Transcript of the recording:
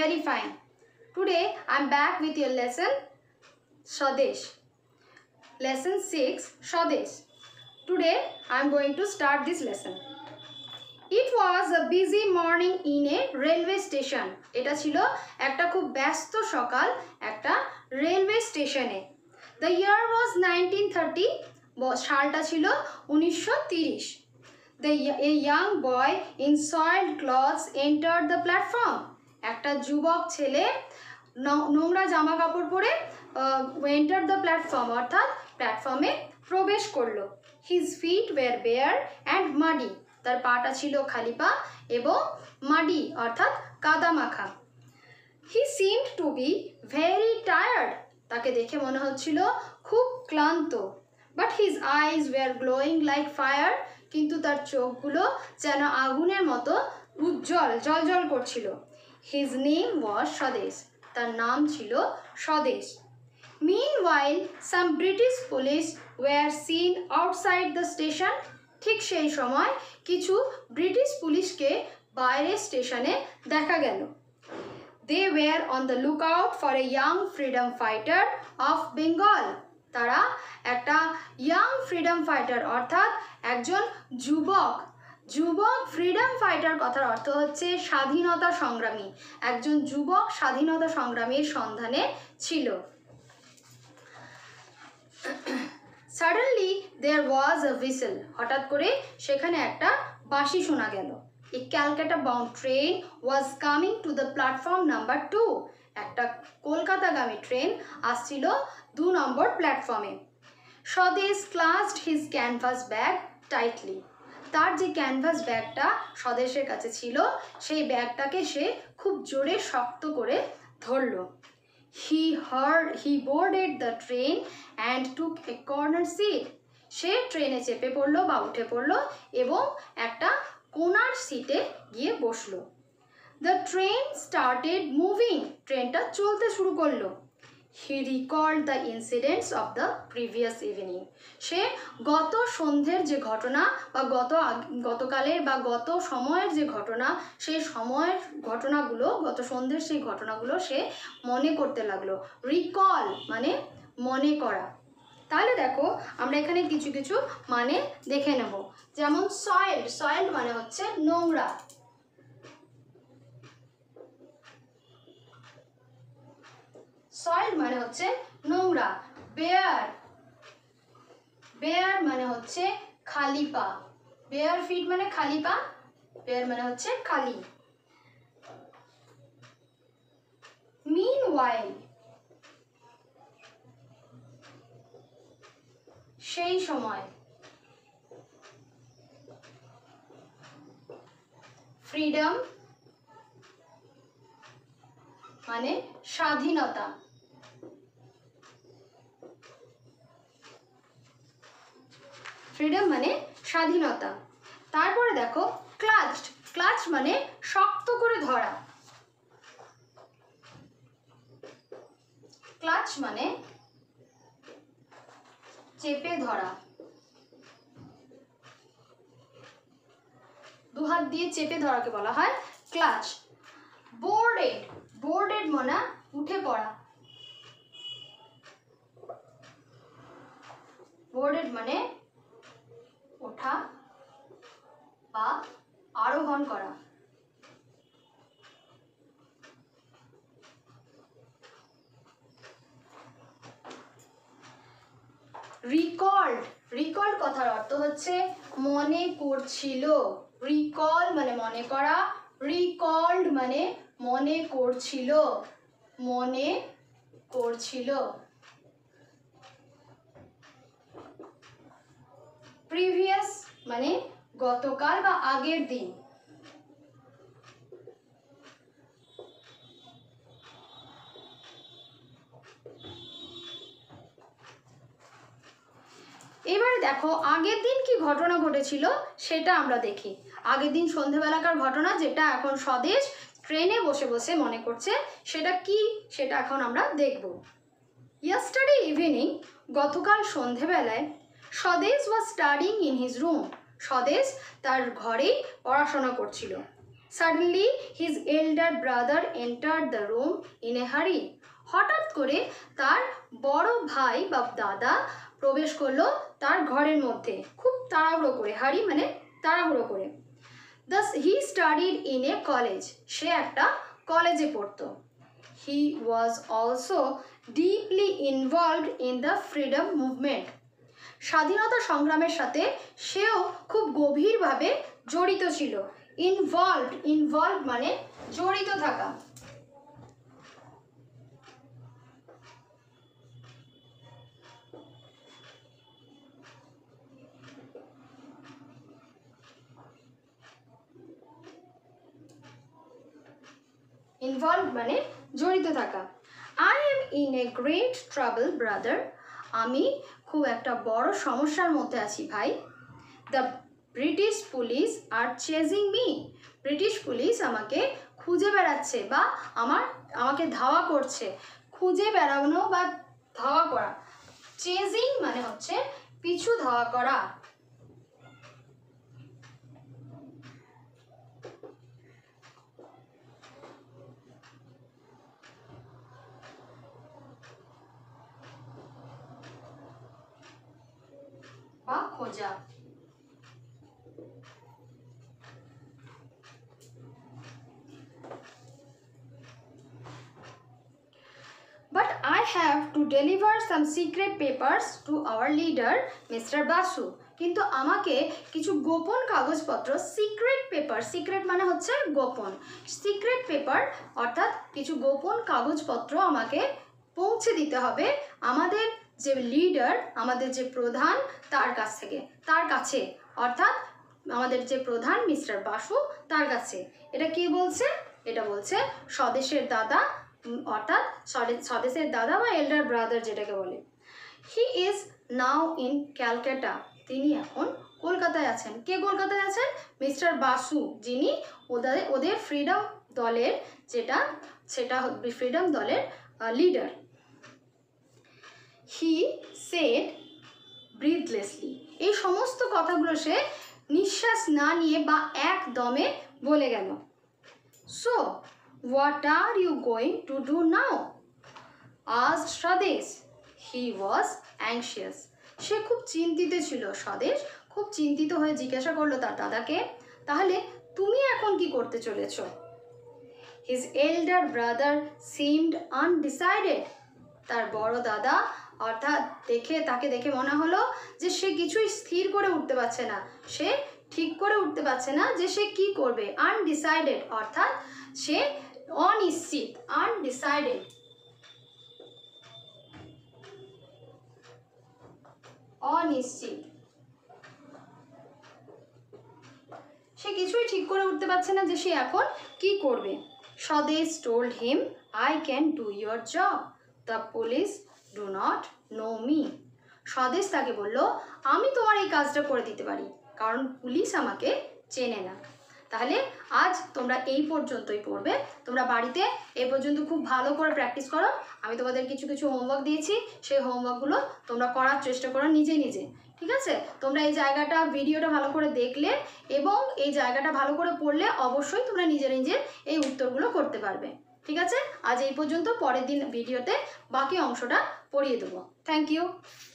Very fine. Today I am back with your lesson Swadesh. Lesson 6 Swadesh. Today I am going to start this lesson. It was a busy morning in a railway station. এটা ছিল একটা খুব ব্যস্ত সকাল একটা railway স্টেশনে। The year was 1930. সালটা ছিল 1930। A young boy in soiled clothes entered the platform. একটা যুবক ছেলে নোংরা জামা কাপড় পরে entered the platform অর্থাৎ প্ল্যাটফর্মে প্রবেশ করলো। His feet were bare and muddy. তার পাটা ছিল খালি পা এবং মাডি অর্থাৎ কাদা মাখা। He seemed to be very tired. তাকে দেখে মনে হচ্ছিল খুব ক্লান্ত। But his eyes were glowing like fire. কিন্তু তার চোখগুলো যেন আগুনের মতো উজ্জ্বল জ্বলজ্বল করছিল। His name was Swadesh. তার নাম ছিল স্বদেশ। Meanwhile, some British police were seen outside the station. ঠিক সেই সময় কিছু ব্রিটিশ পুলিশকে বাইরে স্টেশনে দেখা গেল। They were on the lookout for a young freedom fighter of Bengal. তারা একটা ইয়াং ফ্রিডম ফাইটার অর্থাৎ একজন যুবক ফ্রিডম ফাইটার কথার অর্থ হচ্ছে স্বাধীনতা সংগ্রামী, একজন যুবক স্বাধীনতা সংগ্রামীর সন্ধানে ছিল। Suddenly there was a whistle. হঠাৎ করে সেখানে একটা বাঁশি শোনা গেল। A Calcutta bound train was coming to the platform number 2. একটা কলকাতাগামী ট্রেন আসছিল 2 নম্বর প্ল্যাটফর্মে। স্বদেশ clasped his canvas bag tightly. তার যে ক্যানভাস ব্যাগটা স্বদেশের কাছে ছিল সেই ব্যাগটাকে সে খুব জোরে শক্ত করে ধরল। He boarded the train and took a corner seat. সে ট্রেনে চেপে পড়লো বা উঠে পড়লো এবং একটা কোনার সিটে গিয়ে বসলো। The train started moving. ট্রেনটা চলতে শুরু করলো। He recalled the incidents of the previous evening. সে গত সন্ধ্যের যে ঘটনা বা গতকালের বা গত সময়ের যে ঘটনা সেই সময়ের ঘটনাগুলো গত সন্ধ্যের সেই ঘটনাগুলো সে মনে করতে লাগলো। রিকল মানে মনে করা। তাহলে দেখো আমরা এখানে কিছু কিছু মানে দেখে নেব। যেমন সয়েলড মানে হচ্ছে নোংরা। সয়েলড মানে হচ্ছে নোংরা। বেয়ার মানে হচ্ছে খালি পা। বেয়ার ফিট মানে খালি পা, বেয়ার মানে হচ্ছে খালি। Meanwhile সেই সময়। ফ্রিডম মানে স্বাধীনতা। ফ্রিডম মানে স্বাধীনতা। তারপরে দেখো ক্লাচ মানে শক্ত করে ধরা। ক্লাচ মানে চেপে ধরা, দুহাত দিয়ে চেপে ধরাকে বলা হয় ক্লাচ। বোর্ডেড মানে উঠে পড়া। বোর্ডেড মানে ওঠা বা আরোহণ করা। রিকল্ড কথার অর্থ হচ্ছে মনে করছিল। রিকল মানে মনে করা, রিকল্ড মানে মনে করছিল। প্রিভিয়াস মানে গতকাল বা আগের দিন। এবারে দেখো আগের দিন কি ঘটনা ঘটেছিল সেটা আমরা দেখি। আগের দিন সন্ধ্যেবেলাকার ঘটনা যেটা এখন স্বদেশ ট্রেনে বসে বসে মনে করছে সেটা কি সেটা এখন আমরা দেখব। Yesterday evening, গতকাল সন্ধ্যেবেলায় স্বদেশ was studying in his room. স্বদেশ তার ঘরেই পড়াশোনা করছিল। Suddenly his elder brother entered the room in a hurry. হঠাৎ করে তার বড় ভাই বা দাদা প্রবেশ করলো তার ঘরের মধ্যে খুব তাড়াহুড়ো করে। হারি মানে তাড়াহুড়ো করে। Thus he studied in a college. সে একটা কলেজে পড়তো। He was also deeply involved in the freedom movement. স্বাধীনতা সংগ্রামের সাথে সেও খুব গভীরভাবে জড়িত ছিল। ইনভলভড মানে জড়িত থাকা। ইনভলভড মানে জড়িত থাকা। I am in a great trouble, brother. আমি খুব একটা বড় সমস্যার মধ্যে আছি ভাই। The British police are chasing me. British police আমাকে খুঁজে বেড়াচ্ছে বা আমাকে ধাওয়া করছে। খুঁজে বেড়ানো বা ধাওয়া করা। চেজিং মানে হচ্ছে পিছু ধাওয়া করা। বা খোঁজা। But I have to deliver some secret papers to our leader, Mr. Basu. কিন্তু আমাকে কিছু গোপন কাগজপত্র সিক্রেট পেপার, সিক্রেট মানে হচ্ছে গোপন, সিক্রেট পেপার অর্থাৎ কিছু গোপন কাগজপত্র আমাকে পৌঁছে দিতে হবে আমাদের যে লিডার, আমাদের যে প্রধান তার কাছে অর্থাৎ আমাদের যে প্রধান মিস্টার বাসু তার কাছে। এটা কি বলছে? এটা বলছে স্বদেশের দাদা অর্থাৎ স্বদেশের দাদা বা এল্ডার ব্রাদার যেটাকে বলে। He is now in Calcutta. তিনি এখন কলকাতায় আছেন। কে কলকাতায় আছেন? মিস্টার বাসু, যিনি ওদের ফ্রিডম দলের সেটা ফ্রিডম দলের লিডার। He said ব্রিথলেসলি। এই সমস্ত কথাগুলো সে নিঃশ্বাস না নিয়ে বা একদমে বলে গেল। So what are you going to do now? asked Swadesh. He was anxious. সে খুব চিন্তিত ছিল। স্বদেশ খুব চিন্তিত হয়ে জিজ্ঞাসা করলো তার দাদাকে, তাহলে তুমি এখন কি করতে চলেছ? His elder brother seemed undecided. তার বড় দাদা অর্থাৎ তাকে দেখে মনে হলো যে সে কিছুই স্থির করে উঠতে পারছে না, সে ঠিক করে উঠতে পারছে না যে সে কি করবে। আনডিসাইডেড অর্থাৎ সে অনিশ্চিত, আনডিসাইডেড। অনিশ্চিত, সে কিছুই ঠিক করে উঠতে পারছে না যে সে এখন কি করবে। স্বদেশ told him, I can do your job. The police do not know me. স্বদেশ তাকে বলল, আমি তোমার এই কাজটা করে দিতে পারি, কারণ পুলিশ আমাকে চেনে না। তাহলে আজ তোমরা এই পর্যন্তই পড়বে। তোমরা বাড়িতে এই পর্যন্ত খুব ভালো করে প্র্যাকটিস করো। আমি তোমাদের কিছু কিছু হোমওয়ার্ক দিয়েছি, সেই হোমওয়ার্কগুলো তোমরা করার চেষ্টা করো নিজে নিজে। ঠিক আছে? তোমরা এই ভিডিওটা ভালো করে দেখলে এবং এই জায়গাটা ভালো করে পড়লে অবশ্যই তোমরা নিজে এই উত্তরগুলো করতে পারবে। ঠিক আছে? আজ এই পর্যন্ত। পরের দিন ভিডিওতে বাকি অংশটা পড়িয়ে দেবো। Thank you.